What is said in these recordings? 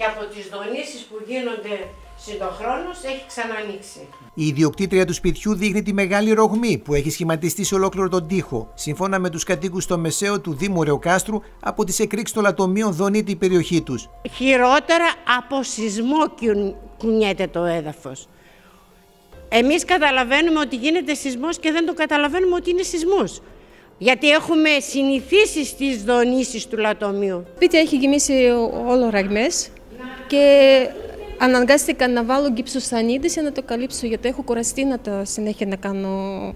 από τις δονήσεις που γίνονται συντοχρόνως έχει ξανανοίξει. Η ιδιοκτήτρια του σπιτιού δείχνει τη μεγάλη ρογμή που έχει σχηματιστεί σε ολόκληρο τον τοίχο. Σύμφωνα με τους κατοίκους στο Μεσαίο του Δήμου Ρεοκάστρου, από τις εκρήξεις των λατομείων δονείται η περιοχή τους. Χειρότερα από σεισμό κουνιέται το έδαφος. Εμείς καταλαβαίνουμε ότι γίνεται σεισμός και δεν το καταλαβαίνουμε ότι είναι σεισμός. Γιατί έχουμε συνηθίσει στις δονήσεις του λατομείου. Σπίτι έχει γεμίσει όλο ραγμές και αναγκάστηκα να βάλω γκυψοσανίδες για να το καλύψω, γιατί έχω κουραστεί να το συνέχεια να κάνω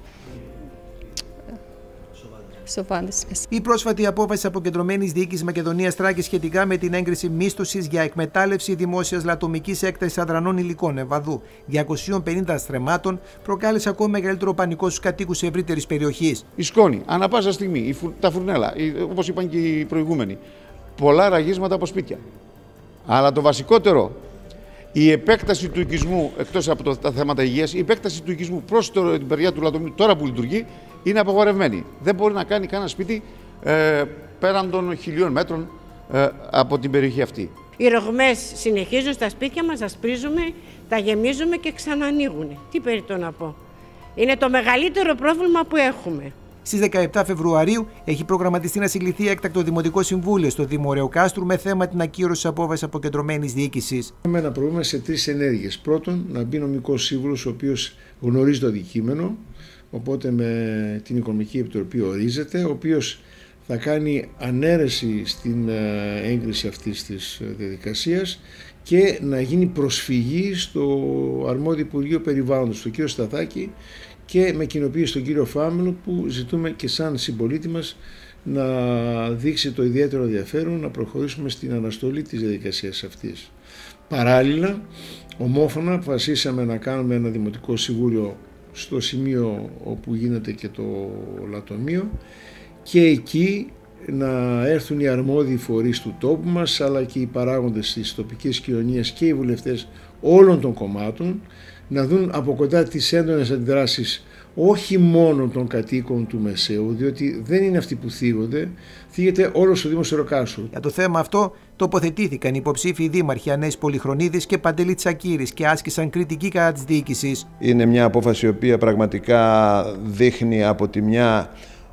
σοβάδες. Η πρόσφατη απόφαση της Αποκεντρωμένης Διοίκησης Μακεδονίας Θράκης σχετικά με την έγκριση μίσθωσης για εκμετάλλευση δημόσιας λατομικής έκτασης αδρανών υλικών Ευαδού 250 στρεμμάτων προκάλεσε ακόμα μεγαλύτερο πανικό στους κατοίκους ευρύτερης περιοχής. Η σκόνη, ανά πάσα στιγμή, τα φουρνέλα, όπως είπαν και οι προηγούμενοι, πολλά ραγίσματα από σπίτια. Αλλά το βασικότερο, η επέκταση του οικισμού, εκτός από τα θέματα υγείας, η επέκταση του οικισμού προς την περιά του λατομείου, τώρα που λειτουργεί, είναι απαγορευμένη. Δεν μπορεί να κάνει κανένα σπίτι πέραν των 1.000 μέτρων από την περιοχή αυτή. Οι ρογμές συνεχίζουν στα σπίτια μας, ασπρίζουμε, τα γεμίζουμε και ξανανοίγουν. Τι περιττώ να πω. Είναι το μεγαλύτερο πρόβλημα που έχουμε. Στις 17 Φεβρουαρίου έχει προγραμματιστεί να συγκληθεί έκτακτο Δημοτικό Συμβούλιο στο Δήμο Ρεοκάστρου με θέμα την ακύρωση της απόφασης Αποκεντρωμένης Διοίκησης. Έχουμε να προβούμε σε 3 ενέργειες. Πρώτον, να μπει νομικός σύμβουλος ο οποίος γνωρίζει το αντικείμενο, οπότε με την Οικονομική Επιτροπή ορίζεται, ο οποίος θα κάνει ανέρεση στην έγκριση αυτής της διαδικασίας και να γίνει προσφυγή στο αρμόδιο Υπουργείο Περιβάλλοντος, τον κύριο Σταθάκη, και με κοινοποίηση στον κύριο Φάμελο, που ζητούμε και σαν συμπολίτη μας να δείξει το ιδιαίτερο ενδιαφέρον να προχωρήσουμε στην αναστολή της διαδικασίας αυτής. Παράλληλα, ομόφωνα αποφασίσαμε να κάνουμε ένα Δημοτικό Συμβούλιο στο σημείο όπου γίνεται και το λατομείο και εκεί να έρθουν οι αρμόδιοι φορείς του τόπου μας, αλλά και οι παράγοντες της τοπικής κοινωνίας και οι βουλευτές όλων των κομμάτων, να δουν από κοντά τις έντονες αντιδράσεις όχι μόνο των κατοίκων του Μεσαίου, διότι δεν είναι αυτοί που θίγονται, θίγεται όλος ο Δήμος Ρεοκάστρου. Για το θέμα αυτό τοποθετήθηκαν οι υποψήφιοι δήμαρχοι Ανέης Πολυχρονίδης και Παντελή Τσακύρης και άσκησαν κριτική κατά της διοίκησης. Είναι μια απόφαση η οποία πραγματικά δείχνει από τη μια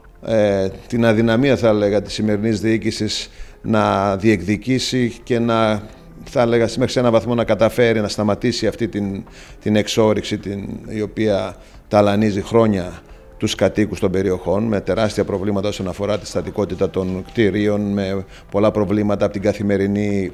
την αδυναμία, θα έλεγα, της σημερινής διοίκησης να διεκδικήσει και να, θα έλεγα, μέχρι σε έναν βαθμό να καταφέρει να σταματήσει αυτή την εξόρυξη η οποία ταλανίζει χρόνια τους κατοίκους των περιοχών, με τεράστια προβλήματα όσον αφορά τη στατικότητα των κτηρίων, με πολλά προβλήματα από την καθημερινή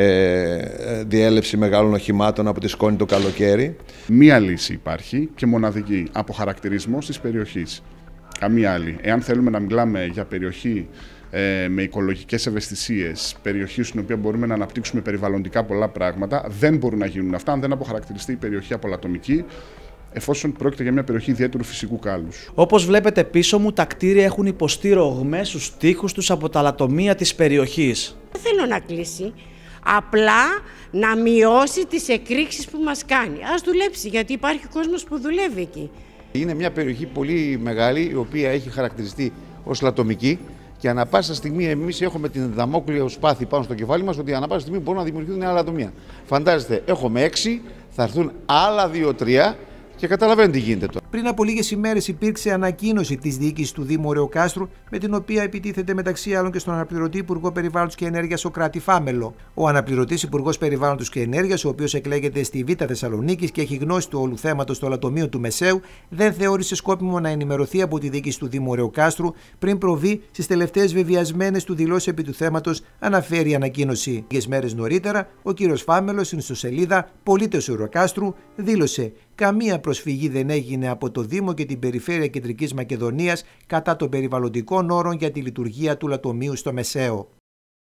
διέλευση μεγάλων οχημάτων από τη σκόνη το καλοκαίρι. Μία λύση υπάρχει και μοναδική: αποχαρακτηρισμός της περιοχής. Καμία άλλη. Εάν θέλουμε να μιλάμε για περιοχή με οικολογικές ευαισθησίες, περιοχή στην οποία μπορούμε να αναπτύξουμε περιβαλλοντικά πολλά πράγματα, δεν μπορούν να γίνουν αυτά αν δεν αποχαρακτηριστεί η περιοχή από λατομική, εφόσον πρόκειται για μια περιοχή ιδιαίτερου φυσικού κάλους. Όπως βλέπετε πίσω μου, τα κτίρια έχουν υποστεί ρογμές στους τοίχους τους από τα λατομεία της περιοχής. Δεν θέλω να κλείσει, απλά να μειώσει τις εκρήξεις που μας κάνει. Ας δουλέψει, γιατί υπάρχει κόσμος που δουλεύει εκεί. Είναι μια περιοχή πολύ μεγάλη, η οποία έχει χαρακτηριστεί ως λατομική και ανά πάσα στιγμή εμείς έχουμε την δαμόκλειο σπάθη πάνω στο κεφάλι μας ότι ανά πάσα στιγμή μπορούν να δημιουργηθούν άλλα λατομεία. Φαντάζεστε, έχουμε 6, θα έρθουν άλλα 2-3 και καταλαβαίνετε τι γίνεται τώρα. Πριν από λίγες ημέρες υπήρξε ανακοίνωση της διοίκησης του Δήμου Ρεοκάστρου, με την οποία επιτίθεται μεταξύ άλλων και στον αναπληρωτή Υπουργό Περιβάλλοντος και Ενέργειας Σοκράτη Φάμελο. Ο αναπληρωτής Υπουργός Περιβάλλοντος και Ενέργειας, ο οποίος εκλέγεται στη Β' Θεσσαλονίκης και έχει γνώση του όλου θέματος στο λατομείο του Μεσαίου, δεν θεώρησε σκόπιμο να ενημερωθεί από τη διοίκηση του Δήμου Ρεοκάστρου πριν προβεί στις τελευταίες βεβαιασμένες του δηλώσεις επί του θέματος, αναφέρει η ανακοίνωση. Λίγες μέρες νωρίτερα, ο κ. Φάμελος στην ιστοσελίδα Πολίτες του Ρεοκάστρου δήλωσε: καμία προσφυγή δεν έγινε από το Δήμο και την Περιφέρεια Κεντρικής Μακεδονίας κατά των περιβαλλοντικών όρων για τη λειτουργία του λατομείου στο Μεσαίο.